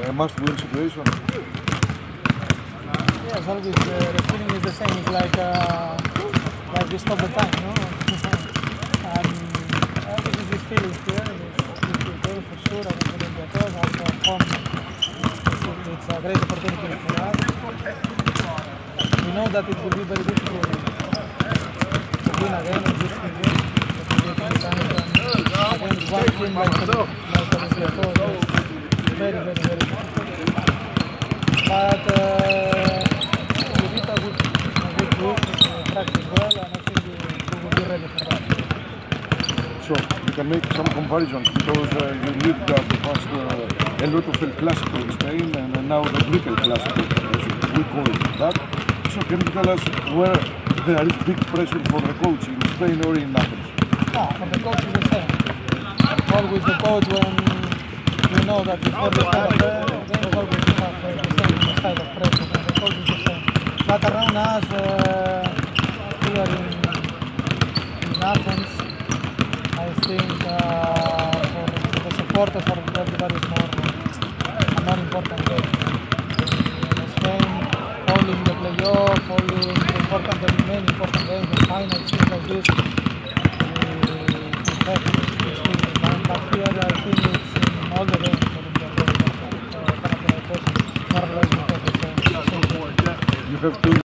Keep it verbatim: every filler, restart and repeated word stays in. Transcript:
a must-win situation? Yes, always uh, the feeling is the same. It's like uh, like we stop the time, you know. And always this feeling here. It's, it's good for sure. I will be at home, also at home. It's, it's a great opportunity for us. We know that it will be very difficult to win again in this season. Against one team like Olympiacos, it's very, very, very difficult. But uh, we did a good, a good group, we practice well, and I think we, we will be ready for that. So you can make some comparisons because uh, you lived uh, the past uh, a lot of El Clásico in Spain and uh, now the Greek El Clásico, as we call it that. So can you tell us where there is big pressure for the coach in Spain or in Athens? No, for the coach is the same. Always the coach when we know that before the start of the game, always we have uh, the same style of pressure, and the coach is the same. But around us, uh, here in, in Athens, I think uh, for, for the supporters, for everybody is more, a more important game. In Spain, only in the playoff, only in the important, the main important games, the finals, things like this, we have this, this feeling. But here I think it's in all the games for the Olympiacos, uh, more or less we have the same. You have to